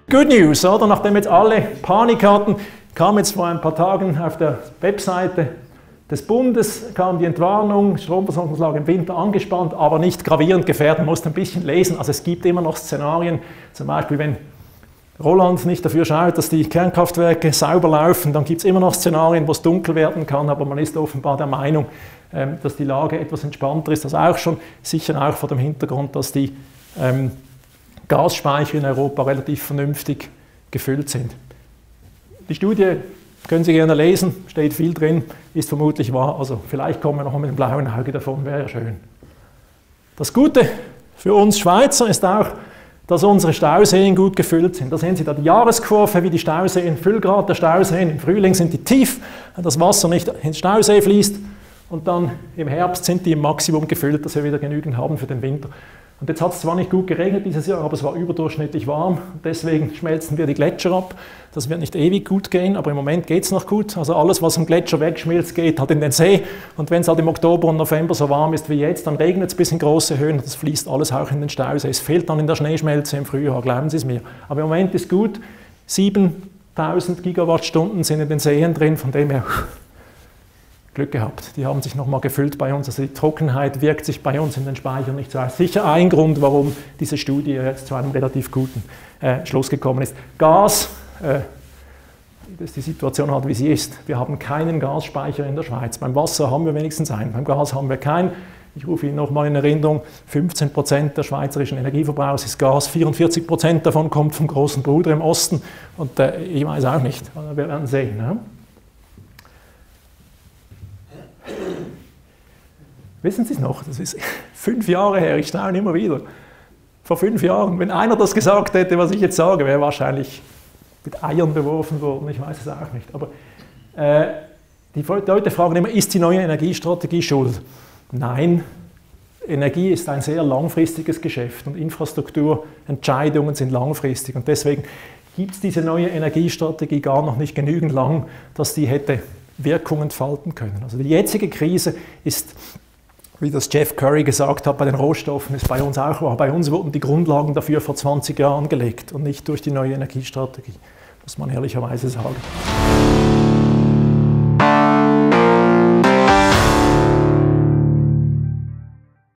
Good News, oder? Nachdem jetzt alle Panik hatten, kam jetzt vor ein paar Tagen auf der Webseite des Bundes kam die Entwarnung, Stromversorgungslage im Winter angespannt, aber nicht gravierend gefährdet. Man muss ein bisschen lesen. Also es gibt immer noch Szenarien, zum Beispiel wenn Roland nicht dafür schaut, dass die Kernkraftwerke sauber laufen, dann gibt es immer noch Szenarien, wo es dunkel werden kann, aber man ist offenbar der Meinung, dass die Lage etwas entspannter ist. Also auch schon, sicher auch vor dem Hintergrund, dass die Gasspeicher in Europa relativ vernünftig gefüllt sind. Die Studie können Sie gerne lesen, steht viel drin, ist vermutlich wahr, also vielleicht kommen wir noch mit einem blauen Auge davon, wäre ja schön. Das Gute für uns Schweizer ist auch, dass unsere Stauseen gut gefüllt sind. Da sehen Sie da die Jahreskurve, wie die Stauseen, Füllgrad der Stauseen, im Frühling sind die tief, wenn das Wasser nicht ins Stausee fließt und dann im Herbst sind die im Maximum gefüllt, dass wir wieder genügend haben für den Winter. Und jetzt hat es zwar nicht gut geregnet dieses Jahr, aber es war überdurchschnittlich warm. Deswegen schmelzen wir die Gletscher ab. Das wird nicht ewig gut gehen, aber im Moment geht es noch gut. Also alles, was am Gletscher wegschmilzt, geht halt in den See. Und wenn es halt im Oktober und November so warm ist wie jetzt, dann regnet es bis in große Höhen und das fließt alles auch in den Stausee. Es fehlt dann in der Schneeschmelze im Frühjahr, glauben Sie es mir. Aber im Moment ist gut. 7000 Gigawattstunden sind in den Seen drin, von dem her Glück gehabt. Die haben sich nochmal gefüllt bei uns. Also die Trockenheit wirkt sich bei uns in den Speichern nicht so aus. Sicher ein Grund, warum diese Studie jetzt zu einem relativ guten Schluss gekommen ist. Gas, dass die Situation halt wie sie ist. Wir haben keinen Gasspeicher in der Schweiz. Beim Wasser haben wir wenigstens einen, beim Gas haben wir keinen. Ich rufe Ihnen nochmal in Erinnerung, 15% der schweizerischen Energieverbrauchs ist Gas, 44% davon kommt vom großen Bruder im Osten und ich weiß auch nicht, wir werden sehen. Ne? Wissen Sie es noch? Das ist 5 Jahre her, ich staune immer wieder. Vor 5 Jahren, wenn einer das gesagt hätte, was ich jetzt sage, wäre wahrscheinlich mit Eiern beworfen worden, ich weiß es auch nicht. Aber die Leute fragen immer, ist die neue Energiestrategie schuld? Nein, Energie ist ein sehr langfristiges Geschäft und Infrastrukturentscheidungen sind langfristig. Und deswegen gibt es diese neue Energiestrategie gar noch nicht genügend lang, dass die hätte Wirkung entfalten können. Also die jetzige Krise ist, wie das Jeff Curry gesagt hat, bei den Rohstoffen ist bei uns auch wahr. Bei uns wurden die Grundlagen dafür vor 20 Jahren gelegt und nicht durch die neue Energiestrategie, muss man ehrlicherweise sagen.